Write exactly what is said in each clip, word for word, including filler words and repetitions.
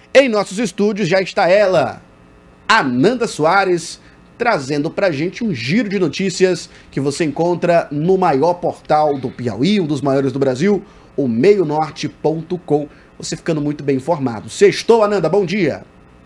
Em nossos estúdios já está ela, Ananda Soares, trazendo pra gente um giro de notícias que você encontra no maior portal do Piauí, um dos maiores do Brasil, o meio norte ponto com. Você ficando muito bem informado. Sextou, Ananda, bom dia.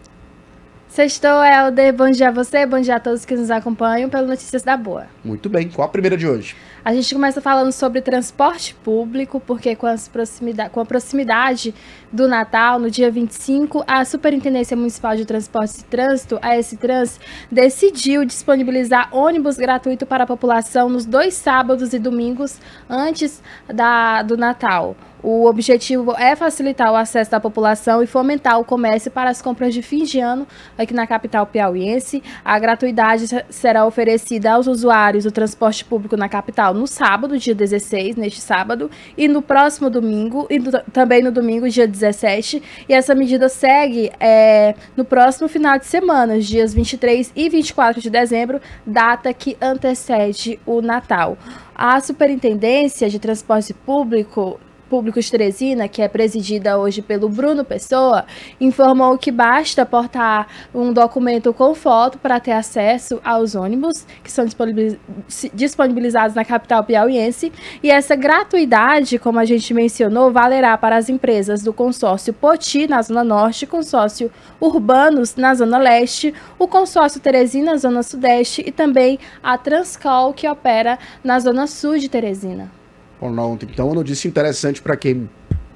Sextou, Helder, bom dia a você, bom dia a todos que nos acompanham pelo Notícias da Boa. Muito bem, qual a primeira de hoje? A gente começa falando sobre transporte público, porque com, as proximidade, com a proximidade do Natal, no dia vinte e cinco, a Superintendência Municipal de Transportes e Trânsito, a S-Trans, decidiu disponibilizar ônibus gratuito para a população nos dois sábados e domingos antes da, do Natal. O objetivo é facilitar o acesso da população e fomentar o comércio para as compras de fim de ano aqui na capital piauiense. A gratuidade será oferecida aos usuários do transporte público na capital no sábado, dia dezesseis, neste sábado, e no próximo domingo, e no, também no domingo, dia dezessete. E essa medida segue é, no próximo final de semana, os dias vinte e três e vinte e quatro de dezembro, data que antecede o Natal. A Superintendência de Transporte Público Públicos Teresina, que é presidida hoje pelo Bruno Pessoa, informou que basta portar um documento com foto para ter acesso aos ônibus que são disponibilizados na capital piauiense, e essa gratuidade, como a gente mencionou, valerá para as empresas do consórcio Poti na Zona Norte, consórcio Urbanos na Zona Leste, o consórcio Teresina na Zona Sudeste e também a Transcol, que opera na Zona Sul de Teresina. Então, uma notícia interessante para quem...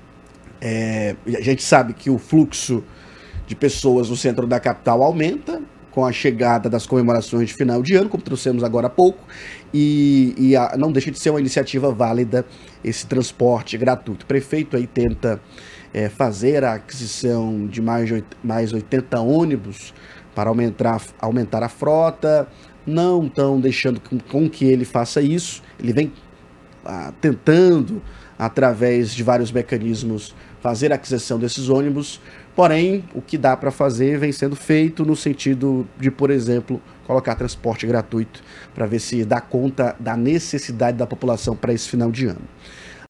É, a gente sabe que o fluxo de pessoas no centro da capital aumenta com a chegada das comemorações de final de ano, como trouxemos agora há pouco, e, e a, não deixa de ser uma iniciativa válida esse transporte gratuito. O prefeito aí tenta é, fazer a aquisição de mais, de mais oitenta ônibus para aumentar, aumentar a frota, não estão deixando com, com que ele faça isso. Ele vem tentando, através de vários mecanismos, fazer a aquisição desses ônibus, porém, o que dá para fazer vem sendo feito no sentido de, por exemplo, colocar transporte gratuito para ver se dá conta da necessidade da população para esse final de ano.